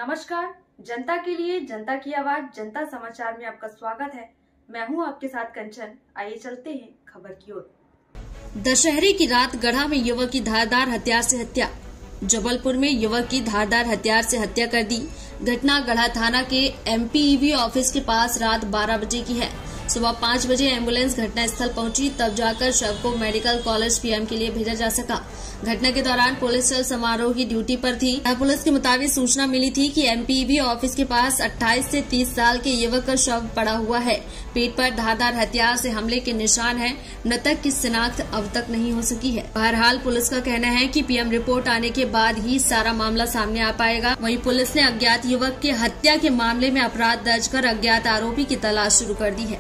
नमस्कार, जनता के लिए जनता की आवाज जनता समाचार में आपका स्वागत है। मैं हूं आपके साथ कंचन। आइए चलते हैं खबर की ओर। दशहरे की रात गढ़ा में युवक की धारदार हथियार से हत्या। जबलपुर में युवक की धारदार हथियार से हत्या कर दी। घटना गढ़ा थाना के MPEV ऑफिस के पास रात 12 बजे की है। सुबह 5 बजे एम्बुलेंस घटना स्थल पहुंची, तब जाकर शव को मेडिकल कॉलेज PM के लिए भेजा जा सका। घटना के दौरान पुलिस चल समारोह की ड्यूटी पर थी। पुलिस के मुताबिक सूचना मिली थी कि MPEV ऑफिस के पास 28 से 30 साल के युवक का शव पड़ा हुआ है। पेट पर धारदार हथियार से हमले के निशान हैं। मृतक की शिनाख्त अब तक नहीं हो सकी है। बहरहाल पुलिस का कहना है कि PM रिपोर्ट आने के बाद ही सारा मामला सामने आ पाएगा। वहीं पुलिस ने अज्ञात युवक के हत्या के मामले में अपराध दर्ज कर अज्ञात आरोपी की तलाश शुरू कर दी है।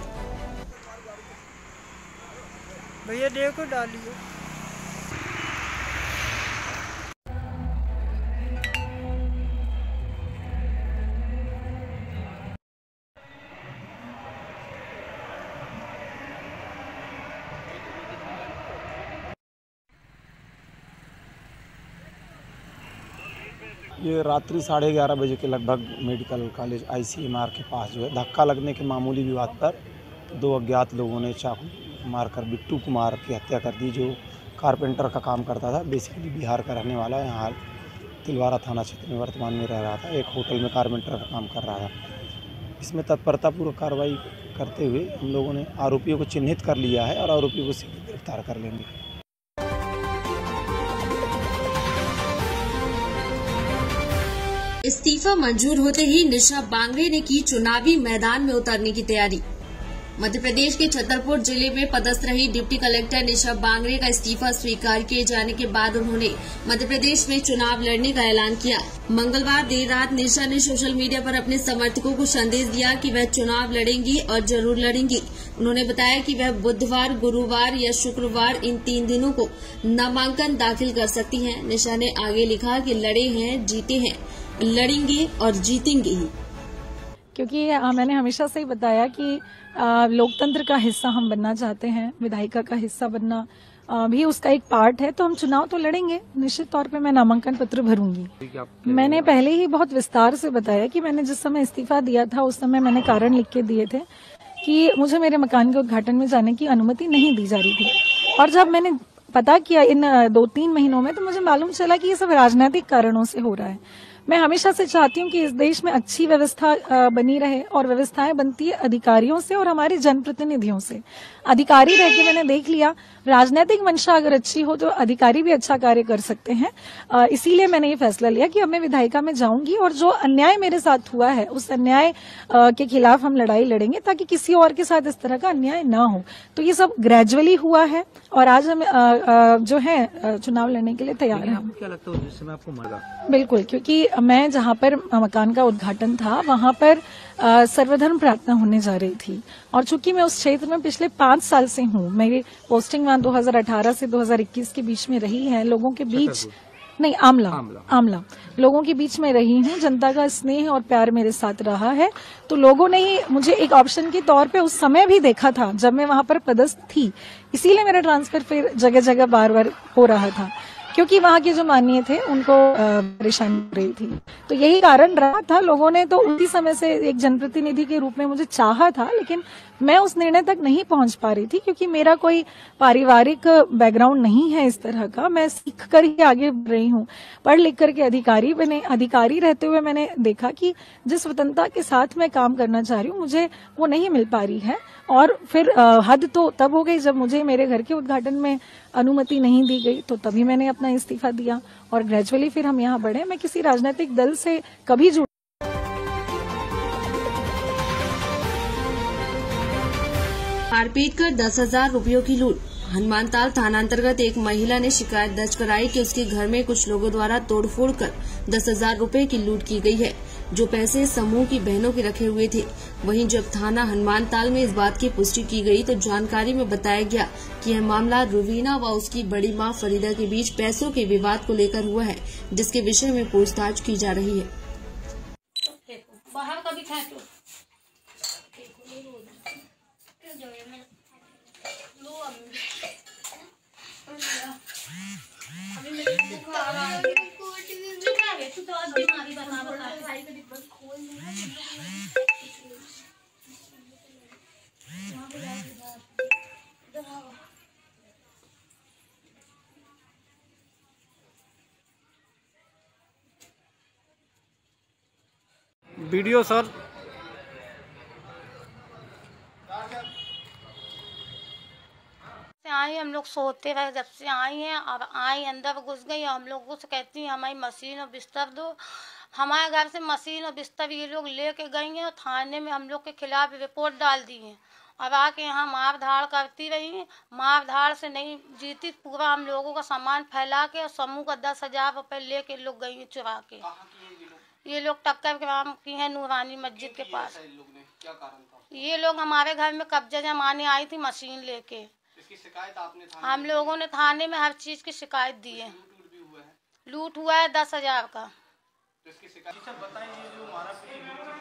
भैया देखो डालिए। ये रात्रि 11:30 बजे के लगभग मेडिकल कॉलेज ICMR के पास जो है धक्का लगने के मामूली विवाद पर दो अज्ञात लोगों ने चाकू मारकर बिट्टू कुमार की हत्या कर दी, जो कारपेंटर का काम करता था। बेसिकली बिहार का रहने वाला, यहाँ तिलवारा थाना क्षेत्र में वर्तमान में रह रहा था। एक होटल में कारपेंटर का काम कर रहा था। इसमें तत्परतापूर्वक कार्रवाई करते हुए हम लोगों ने आरोपियों को चिन्हित कर लिया है और आरोपियों को शीघ्र गिरफ्तार कर लेंगे। इस्तीफा मंजूर होते ही निशा बांगरे ने की चुनावी मैदान में उतरने की तैयारी। मध्य प्रदेश के छतरपुर जिले में पदस्थ रही डिप्टी कलेक्टर निशा बांगरे का इस्तीफा स्वीकार किए जाने के बाद उन्होंने मध्य प्रदेश में चुनाव लड़ने का ऐलान किया। मंगलवार देर रात निशा ने सोशल मीडिया पर अपने समर्थकों को संदेश दिया कि वह चुनाव लड़ेंगी और जरूर लड़ेंगी। उन्होंने बताया कि वह बुधवार, गुरुवार या शुक्रवार इन 3 दिनों को नामांकन दाखिल कर सकती हैं। निशा ने आगे लिखा कि लड़े हैं, जीते हैं, लड़ेंगे और जीतेंगे ही। क्योंकि मैंने हमेशा से ही बताया कि लोकतंत्र का हिस्सा हम बनना चाहते हैं, विधायिका का हिस्सा बनना भी उसका एक पार्ट है, तो हम चुनाव तो लड़ेंगे। निश्चित तौर पे मैं नामांकन पत्र भरूंगी। मैंने पहले ही बहुत विस्तार से बताया कि मैंने जिस समय इस्तीफा दिया था उस समय मैंने कारण लिख के दिए थे कि मुझे मेरे मकान के उद्घाटन में जाने की अनुमति नहीं दी जा रही थी। और जब मैंने पता किया इन 2-3 महीनों में, तो मुझे मालूम चला कि ये सब राजनीतिक कारणों से हो रहा है। मैं हमेशा से चाहती हूँ कि इस देश में अच्छी व्यवस्था बनी रहे, और व्यवस्थाएं बनती है अधिकारियों से और हमारे जनप्रतिनिधियों से। अधिकारी रह के मैंने देख लिया, राजनीतिक मंशा अगर अच्छी हो तो अधिकारी भी अच्छा कार्य कर सकते हैं। इसीलिए मैंने ये फैसला लिया कि अब मैं विधायिका में जाऊंगी और जो अन्याय मेरे साथ हुआ है उस अन्याय के खिलाफ हम लड़ाई लड़ेंगे, ताकि किसी और के साथ इस तरह का अन्याय ना हो। तो ये सब ग्रेजुअली हुआ है और आज हम जो है चुनाव लड़ने के लिए तैयार हैं। क्या लगता है जिस समय आपको मरा? बिल्कुल, क्योंकि मैं जहाँ पर मकान का उद्घाटन था वहाँ पर सर्वधर्म प्रार्थना होने जा रही थी, और चूंकि मैं उस क्षेत्र में पिछले 5 साल से हूँ, मेरी पोस्टिंग वहाँ 2018 से 2021 के बीच में रही है। लोगों के बीच नहीं, आमला लोगों के बीच में रही हूँ। जनता का स्नेह और प्यार मेरे साथ रहा है, तो लोगों ने ही मुझे एक ऑप्शन के तौर पे उस समय भी देखा था जब मैं वहाँ पर पदस्थ थी। इसीलिए मेरा ट्रांसफर फिर जगह जगह बार बार हो रहा था, क्योंकि वहाँ के जो माननीय थे उनको परेशानी हो रही थी। तो यही कारण रहा था। लोगों ने तो उसी समय से एक जनप्रतिनिधि के रूप में मुझे चाहा था, लेकिन मैं उस निर्णय तक नहीं पहुंच पा रही थी, क्योंकि मेरा कोई पारिवारिक बैकग्राउंड नहीं है इस तरह का। मैं सीख कर ही आगे बढ़ रही हूँ, पढ़ लिख करके अधिकारी बने। अधिकारी रहते हुए मैंने देखा कि जिस स्वतंत्रता के साथ मैं काम करना चाह रही हूँ मुझे वो नहीं मिल पा रही है। और फिर हद तो तब हो गई जब मुझे मेरे घर के उद्घाटन में अनुमति नहीं दी गई, तो तभी मैंने अपना इस्तीफा दिया और ग्रेजुअली फिर हम यहाँ बढ़े। मैं किसी राजनीतिक दल से कभी जुड़ मारपीट कर 10,000 रुपयों की लूट। हनुमानताल थाना अंतर्गत एक महिला ने शिकायत दर्ज कराई कि उसके घर में कुछ लोगों द्वारा तोड़फोड़ कर 10,000 रुपए की लूट की गई है, जो पैसे समूह की बहनों के रखे हुए थे। वहीं जब थाना हनुमानताल में इस बात की पुष्टि की गई तो जानकारी में बताया गया कि यह मामला रुवीना व उसकी बड़ी मां फरीदा के बीच पैसों के विवाद को लेकर हुआ है, जिसके विषय में पूछताछ की जा रही है। अभी मेरे को वीडियो सर आई हम लोग सोते रहे, जब से आई हैं अब आई अंदर घुस गई। हम लोग कुछ कहती हैं हमारी मशीन और बिस्तर दो। हमारे घर से मशीन और बिस्तर ये लोग लेके गई हैं और थाने में हम लोग के खिलाफ रिपोर्ट डाल दी है। अब आके यहाँ मार धाड़ करती रही, मार धाड़ से नहीं जीती, पूरा हम लोगों का सामान फैला के और समूह का 10,000 रुपये लेके लोग गई हैं चुरा के। ये लोग टक्कर ग्राम की है, नूरानी मस्जिद के पास। क्या कारण था? ये लोग हमारे घर में कब्जा जमाने आई थी मशीन लेके। इसकी शिकायत आपने थाने हम लोगों ने थाने में हर चीज की शिकायत दी है। लूट हुआ है 10,000 का। तो इसकी शिकायत बताइए, जो मारा पीटी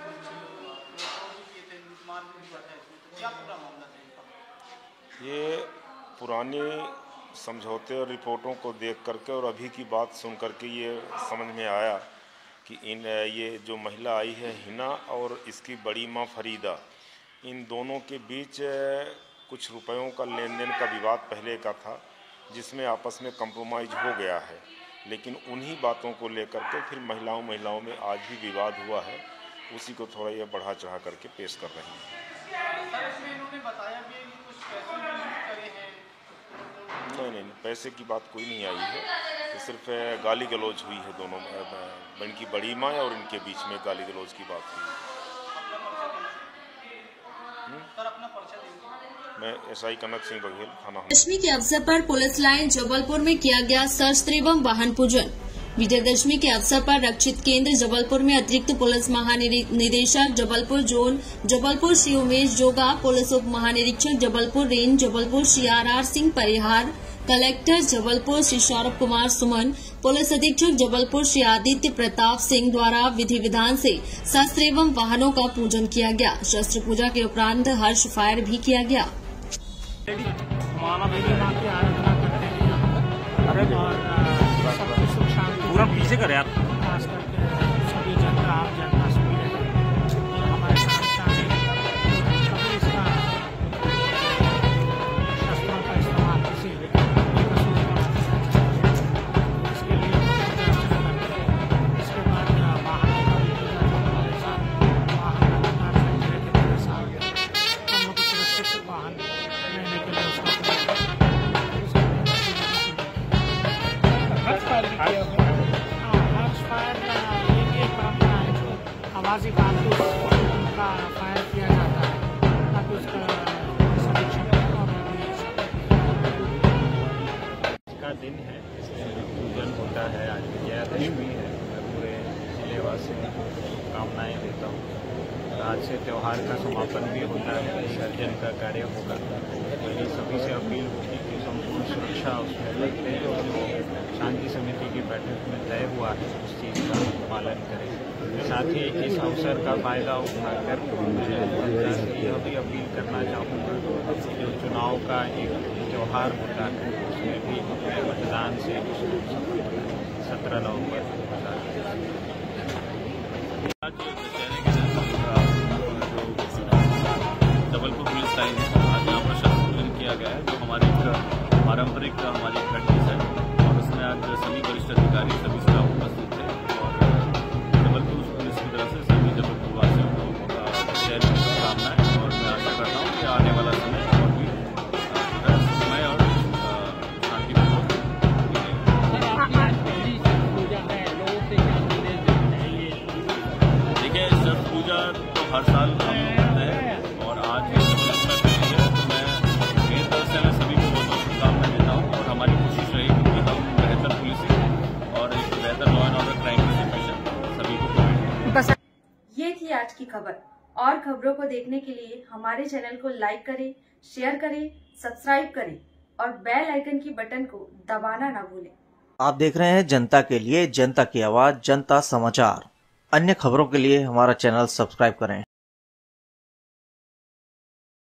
क्या पूरा मामला था? ये पुराने समझौते और रिपोर्टों को देख करके और अभी की बात सुन करके ये समझ में आया कि ये जो महिला आई है हिना और इसकी बड़ी माँ फरीदा, इन दोनों के बीच कुछ रुपयों का लेन देन का विवाद पहले का था, जिसमें आपस में कंप्रोमाइज हो गया है। लेकिन उन्हीं बातों को लेकर के फिर महिलाओं में आज भी विवाद हुआ है, उसी को थोड़ा ये बढ़ा चढ़ा करके पेश कर रही हैं। सर इसमें इन्होंने बताया भी कि कुछ पैसे करे हैं। नहीं, पैसे की बात कोई नहीं आई है, तो सिर्फ गाली गलौज हुई है। दोनों इनकी बड़ी माँ और इनके बीच में गाली गलौज की बात हुई है। मैं SI कनक सिंह बघेल, थाना। दशमी के अवसर पर पुलिस लाइन जबलपुर में किया गया शस्त्र एवं वाहन पूजन। विजयदशमी के अवसर पर रक्षित केंद्र जबलपुर में अतिरिक्त पुलिस महानिदेशक जबलपुर जोन जबलपुर श्री उमेश जोगा, पुलिस उप महानिरीक्षक Jabalpur range Jabalpur Shri RR Singh Parihar, collector Jabalpur Shri Saurabh Kumar Suman, police अधीक्षक जबलपुर श्री आदित्य प्रताप सिंह द्वारा विधि विधान से शस्त्र एवं वाहनों का पूजन किया गया। शस्त्र पूजा के उपरांत हर्ष फायर भी किया गया। पूरा पीछे कर यार। खास करके सभी जनता आम जनता सभी हमारे साथ सभी इसका शस्त्रों का इस्तेमाल किसी इसके लिए इसके बाद वाहनों का भी हमारे साथ वाहन लगातार के साथ हम लोग सुरक्षित वाहन लेने के लिए उसका आवाज़ी कारतूस का फायर किया जाता है ताकि उसका समीक्षण का दिन है, पूजन होता है। आज विजयादशमी है। मैं पूरे जिलेवासियों को कामनाएं देता हूँ। आज से त्यौहार का समापन भी होता है, विसर्जन का कार्य होगा। मेरी सभी से अपील होगी कि संपूर्ण सुरक्षा उसमें रखते हैं और जो शांति समिति की बैठक में तय हुआ है उस चीज़ का पालन करें। साथ ही इस अवसर का फायदा उठाकर जनता से यह भी अपील करना चाहूँगा, जो चुनाव का एक त्यौहार होता है उसमें भी अपने मतदान से 17 नवंबर 2020 जबलपुर पुलिस लाइन है। आज यहाँ पर शस्त्र पूजन किया गया है, जो हमारी पारंपरिक हमारी प्रैक्टिस है और उसमें आज सभी वरिष्ठ अधिकारी सभी स्टाफ उपस्थित थे और जबलपुर पुलिस की तरफ से सभी जबलपुर वासियों को जय शुभकामनाएं। और मैं आशा करता हूँ कि आने वाला समय और भी समय और शांतिपूर्वक देखिए। शस्त्र पूजा तो हर साल हम लोग करते हैं और आज तो मैं मेरी तरफ से मैं सभी को बहुत शुभकामनाएं देता हूँ और हमारी कोशिश रहेगी कि हम बेहतर पुलिसिंग और एक बेहतर law and order crime prevention सभी को प्रोवाइड। ये थी आज की खबर। और खबरों को देखने के लिए हमारे चैनल को लाइक करें, शेयर करें, सब्सक्राइब करें और बेल आइकन की बटन को दबाना ना भूलें। आप देख रहे हैं जनता के लिए जनता की आवाज जनता समाचार। अन्य खबरों के लिए हमारा चैनल सब्सक्राइब करें।